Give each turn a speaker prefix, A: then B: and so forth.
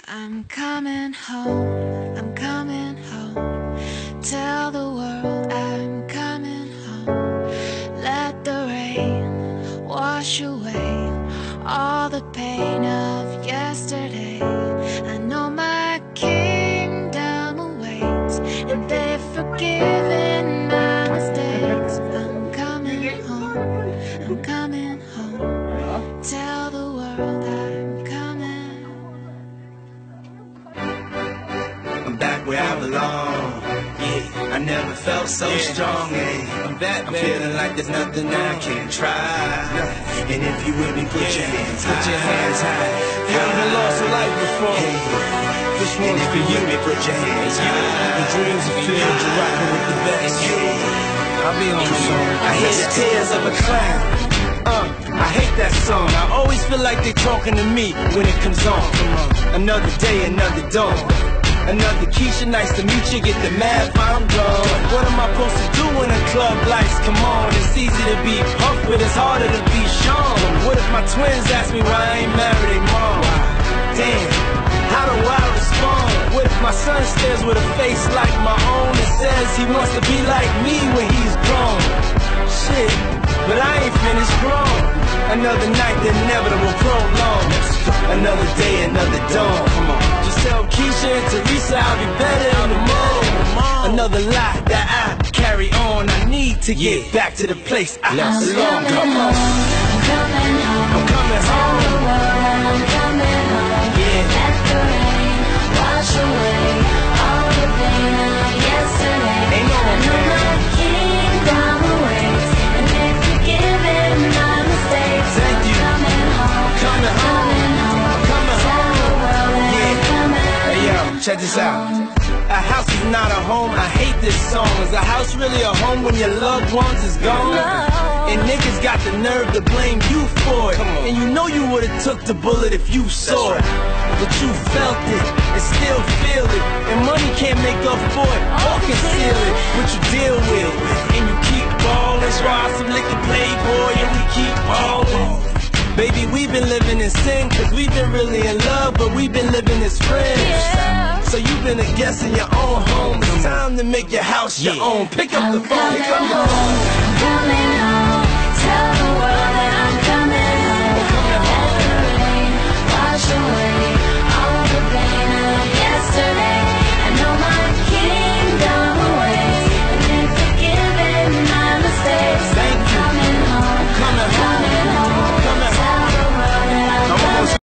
A: I'm coming home, I'm coming home. Tell the world I'm coming home. Let the rain wash away all the pain of yesterday. I know my kingdom awaits, and they've forgiven my mistakes. I'm coming home, I'm coming home. Tell the world I'm coming.
B: I'm back where I belong. Yeah, I never felt so strong. Yeah, I'm back, I'm feeling like there's nothing I can't try. And if you with me, put your hands high. Put your hands high.
C: You haven't lost a life before. This
B: And
C: one's
B: if
C: for
B: you
C: you.
B: with me, put your hands high.
C: The dreams are filled, you're rocking with the best. I'll be on the song.
B: I hear the tears of a clown. I hate that song. I always feel like they talking to me when it comes on. Another day, another dawn. Another Keisha, nice to meet you. Get the math, I'm gone. What am I supposed to do when the club lights come on? It's easy to be Puff, but it's harder to be Sean. What if my twins ask me why I ain't married their mom? Damn, how do I respond? What if my son stares with a face like my own and says he wants to be like me when he's grown? Shit, but I ain't finished grown. Another night, the inevitable prolong. Another day, another dawn. Come on. Just tell Keisha and Teresa I'll be better in the morning. Another lie that I carry on. I need to get back to the place I belong. Come on.
A: I'm coming home.
B: I'm coming
A: Tell the
B: home.
A: world I'm coming home.
B: Yeah.
A: Let the rain wash away all the pain of yesterday.
B: Ain't no
A: I know
B: man.
A: my kingdom awaits, and they've forgiven my mistakes.
B: Thank you.
A: I'm coming home.
B: Coming home.
A: Coming home.
B: I'm coming
A: Tell
B: home.
A: the world that I'm
B: Yeah.
A: coming.
B: Hey yo, check this out. A house is not a home, I hate this song. Is a house really a home when your loved ones is gone? And niggas got the nerve to blame you for it. And you know you would've took the bullet if you saw it. But you felt it and still feel it. And money can't make up for it or conceal it. But you deal with it and you keep ballin'. Try some liquor playboy and we keep ballin'. Baby, we've been living in sin, cause we've been really in love, but we've been living as friends. So you've been a guest in your own home. It's time to make your house your own. Pick up the phone,
A: Coming
B: come
A: home.
B: on.
A: I'm coming home. Tell the world